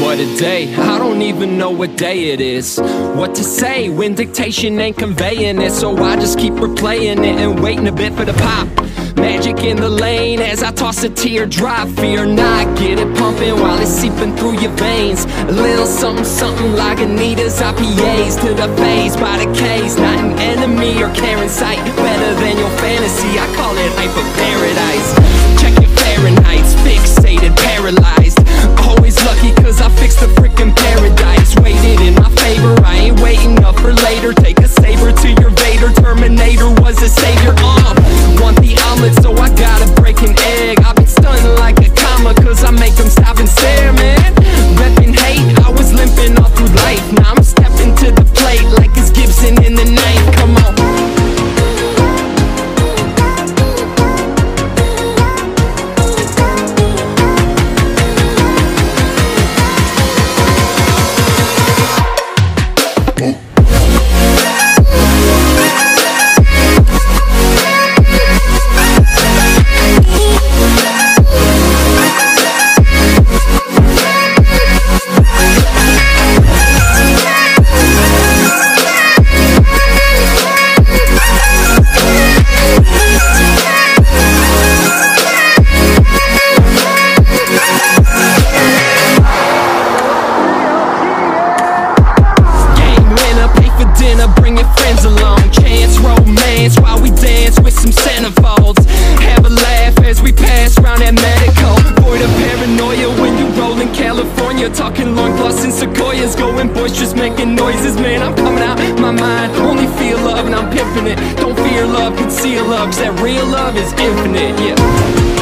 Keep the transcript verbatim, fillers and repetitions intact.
what a day, I don't even know what day it is. What to say when dictation ain't conveying it, so I just keep replaying it and waiting a bit for the pop. Magic in the lane as I toss a teardrop. Fear not, get it pumping while it's seeping through your veins. A little something, something like Anita's I P As to the face by the case. Not an enemy or Karen sight, better than your fantasy. I call it hyper paradise. Check your Fahrenheit's fixated, paralyzed. Always lucky cause I fixed the frickin' paradise. Waited in my favor, I ain't waiting up for later. Take a saber to your Vader, Terminator was a savior. Uh, want the omelet so I gotta break an egg. I've been stunning like a comma cause I make them stop and stare, man. Reppin' hate, I was limping all through life. Now I'm stepping to the plate like it's Gibson in the night. Come on. Talking long gloss and sequoias, going boisterous, making noises. Man, I'm coming out my mind. Only feel love and I'm pimping it. Don't fear love, conceal love, cause that real love is infinite, yeah.